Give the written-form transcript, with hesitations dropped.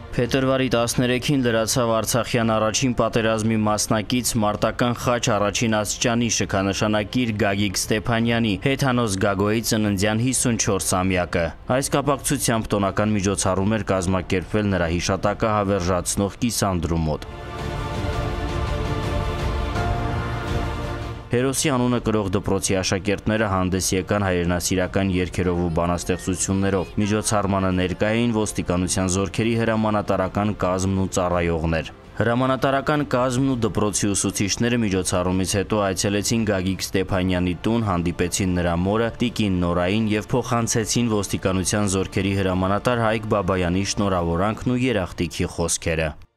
Փետրվարի 13-ին լրացավ Արցախյան առաջին պատերազմի մասնակից մարտական խաչ առաջին աստիճանի շքանշանակիր Գագիկ Ստեփանյանի հեթանոս Գագոյի ծննդյան 54-ամյակը։ Այս կապակցությամբ տոնական միջոցառում էր կազմակերպվել նրա հիշատակը հավերժացնող կիսանդրու մոտ։ Հերոսի անունը կրող դպրոցի աշակերտները հանդես եկան հայրենասիրական երգերով ու բանաստեղծություններով։ Միջոցառմանը ներկա էին ոստիկանության զորքերի հրամանատարական կազմն ու ծառայողներ։ Հրամանատարական կազմն ու դպրոցի ուսուցիչները միջոցառումից հետո այցելեցին Գագիկ Ստեփանյանի տուն, հանդիպեցին նրա մորը տիկին Նորային եւ փոխանցեցին ոստիկանության զորքերի հրամանատար Հայկ Բաբայանի շնորհավորանքն ու երախտիքի խոսքերը։